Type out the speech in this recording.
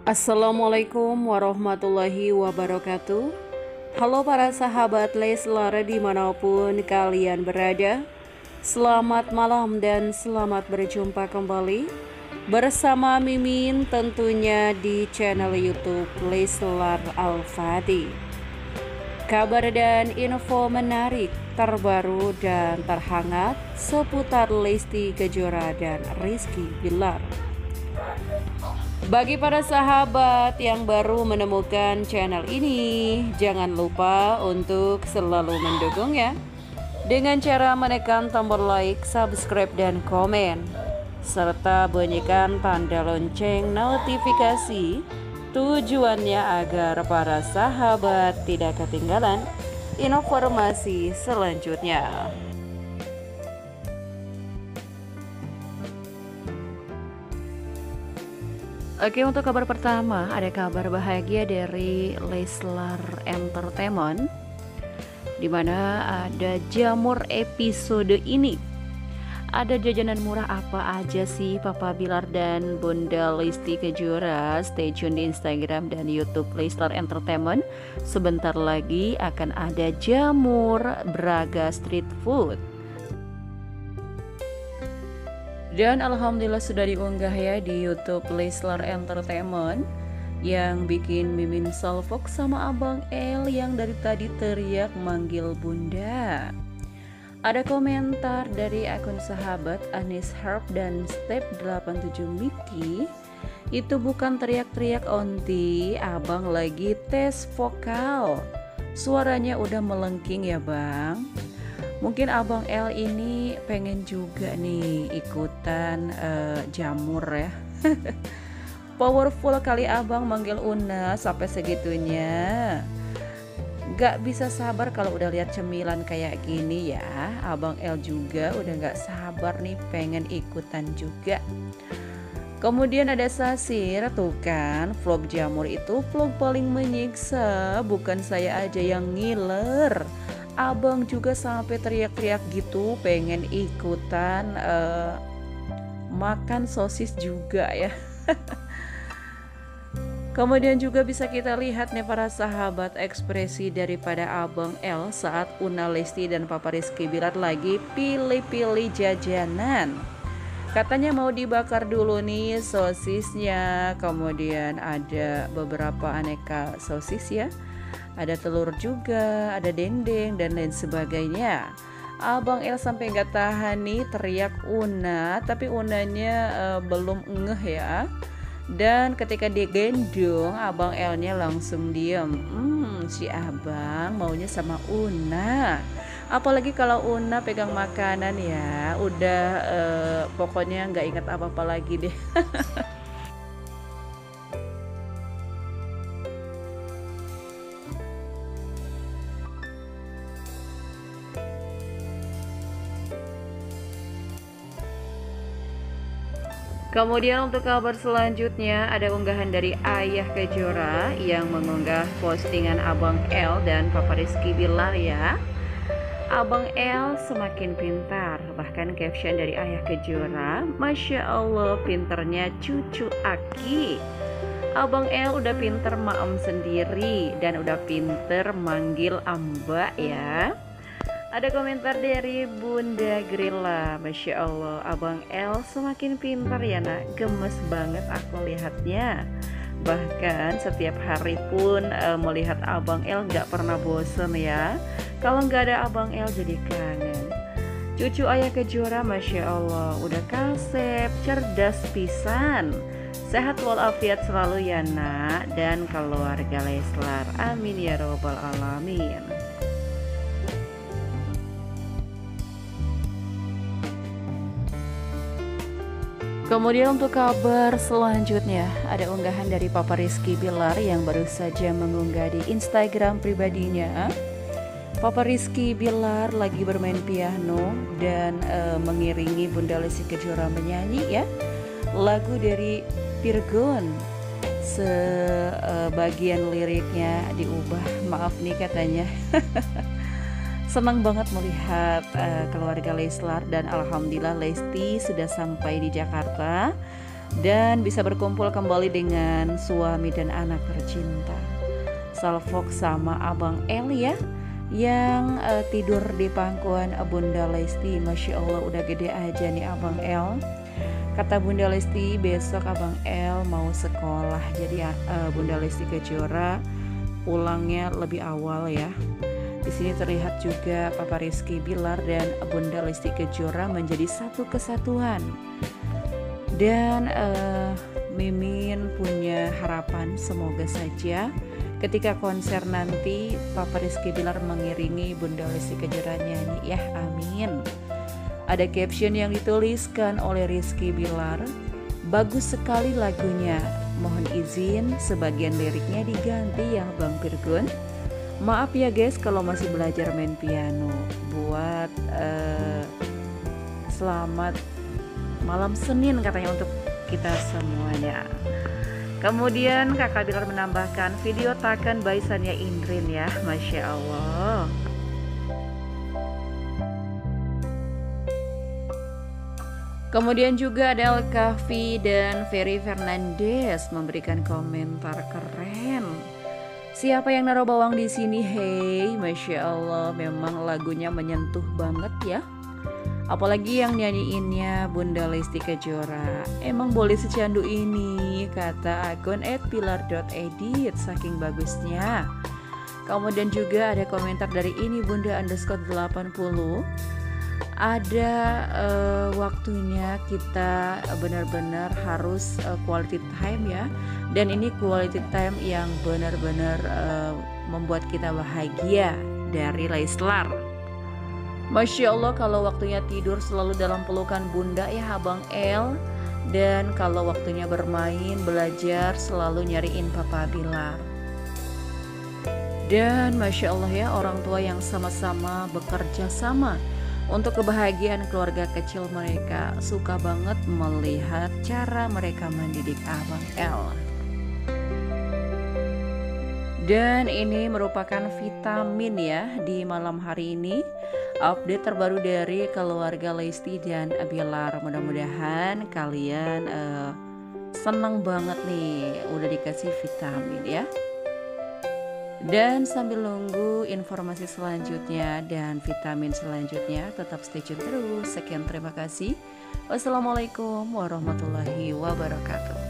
Assalamualaikum warahmatullahi wabarakatuh. Halo para sahabat Leslar dimanapun kalian berada. Selamat malam dan selamat berjumpa kembali bersama Mimin tentunya di channel YouTube Leslar Al-Fadi. Kabar dan info menarik, terbaru dan terhangat seputar Lesti Kejora dan Rizky Bilar. Bagi para sahabat yang baru menemukan channel ini, jangan lupa untuk selalu mendukung ya, dengan cara menekan tombol like, subscribe, dan komen, serta bunyikan tanda lonceng notifikasi. Tujuannya agar para sahabat tidak ketinggalan informasi selanjutnya. Oke, untuk kabar pertama, ada kabar bahagia dari Leslar Entertainment, di mana ada jamur episode ini. Ada jajanan murah apa aja sih Papa Bilar dan Bunda Lesti Kejora? Stay tune di Instagram dan YouTube Leslar Entertainment. Sebentar lagi akan ada jamur Braga Street Food. Dan alhamdulillah sudah diunggah ya di YouTube Leslar Entertainment, yang bikin Mimin salfok sama Abang El yang dari tadi teriak manggil bunda. Ada komentar dari akun sahabat Anis Harp dan Step 87 Miki. Itu bukan teriak-teriak onti, abang lagi tes vokal. Suaranya udah melengking ya bang. Mungkin Abang El ini pengen juga nih ikutan jamur ya. Powerful kali abang manggil Una sampai segitunya. Gak bisa sabar kalau udah lihat cemilan kayak gini ya. Abang El juga udah gak sabar nih pengen ikutan juga. Kemudian ada Sasir, tuh kan vlog jamur itu vlog paling menyiksa. Bukan saya aja yang ngiler, abang juga sampai teriak-teriak gitu pengen ikutan makan sosis juga ya. Kemudian juga bisa kita lihat nih para sahabat ekspresi daripada Abang El saat Una Lesti dan Papa Rizky Bilar lagi pilih-pilih jajanan. Katanya mau dibakar dulu nih sosisnya. Kemudian ada beberapa aneka sosis ya. Ada telur juga, ada dendeng dan lain sebagainya. Abang El sampai gak tahan nih teriak Una, tapi Unanya belum ngeh ya. Dan ketika digendong, Abang Elnya langsung diem. Si abang maunya sama Una. Apalagi kalau Una pegang makanan ya, udah pokoknya gak ingat apa-apa lagi deh. Kemudian untuk kabar selanjutnya ada unggahan dari Ayah Kejora yang mengunggah postingan Abang El dan Papa Rizky Bilar ya. Abang El semakin pintar, bahkan caption dari Ayah Kejora, Masya Allah pinternya cucu Aki. Abang El udah pinter maem sendiri dan udah pinter manggil Amba ya. Ada komentar dari Bunda Grilla, Masya Allah Abang El semakin pintar ya nak, gemes banget aku lihatnya. Bahkan setiap hari pun melihat Abang El gak pernah bosen ya. Kalau gak ada Abang El jadi kangen. Cucu Ayah Kejora Masya Allah udah kasep, cerdas pisan. Sehat walafiat selalu ya nak, dan keluarga Leslar, amin ya robbal alamin. Kemudian untuk kabar selanjutnya ada unggahan dari Papa Rizky Bilar yang baru saja mengunggah di Instagram pribadinya. Papa Rizky Bilar lagi bermain piano dan mengiringi Bunda Lesti Kejora menyanyi ya. Lagu dari Virgon. Sebagian liriknya diubah, maaf nih katanya. Senang banget melihat keluarga Leslar, dan alhamdulillah Lesti sudah sampai di Jakarta. dan bisa berkumpul kembali dengan suami dan anak tercinta. Salfok sama Abang El ya, yang tidur di pangkuan Bunda Lesti. Masya Allah udah gede aja nih Abang El. Kata Bunda Lesti besok Abang El mau sekolah, jadi Bunda Lesti Kejora pulangnya lebih awal ya. Di sini terlihat juga Papa Rizky Bilar dan Bunda Lesti Kejora menjadi satu kesatuan. Dan Mimin punya harapan semoga saja ketika konser nanti Papa Rizky Bilar mengiringi Bunda Lesti Kejora nyanyi ya, amin. Ada caption yang dituliskan oleh Rizky Bilar, bagus sekali lagunya, mohon izin sebagian liriknya diganti ya Bang Virgun. Maaf ya guys kalau masih belajar main piano. Buat selamat malam Senin katanya untuk kita semuanya. Kemudian Kakak Bilar menambahkan video taken by Sania Indrin ya, Masya Allah. Kemudian juga ada Al-Kahfi dan Ferry Fernandez memberikan komentar keren. Siapa yang naruh bawang di sini? Hey, Masya Allah, memang lagunya menyentuh banget ya. Apalagi yang nyanyiinnya Bunda Lesti Kejora. Emang boleh secandu ini, kata akun @pilar.edit, saking bagusnya. Kemudian juga ada komentar dari ini Bunda_80. Ada waktunya kita benar-benar harus quality time ya. Dan ini quality time yang benar-benar membuat kita bahagia dari Leslar. Masya Allah, kalau waktunya tidur selalu dalam pelukan Bunda ya Abang El. Dan kalau waktunya bermain, belajar selalu nyariin Papa Bilar. Dan Masya Allah ya, orang tua yang sama-sama bekerja sama untuk kebahagiaan keluarga kecil mereka. Suka banget melihat cara mereka mendidik Abang El. Dan ini merupakan vitamin ya di malam hari ini. Update terbaru dari keluarga Lesti dan Bilar. Mudah-mudahan kalian senang banget nih udah dikasih vitamin ya. Dan sambil nunggu informasi selanjutnya dan vitamin selanjutnya, tetap stay tune terus. Sekian, terima kasih. Wassalamualaikum warahmatullahi wabarakatuh.